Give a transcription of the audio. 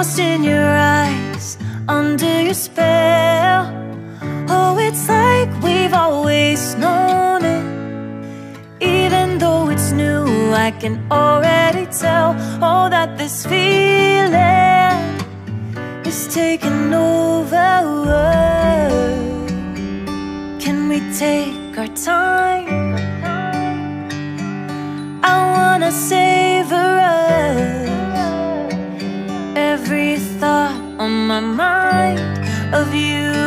lost in your eyes, under your spell. Oh, it's like we've always known it. Even though it's new, I can already tell. Oh, that this feeling is taking over. Can we take our time? I wanna savor us. Every thought on my mind of you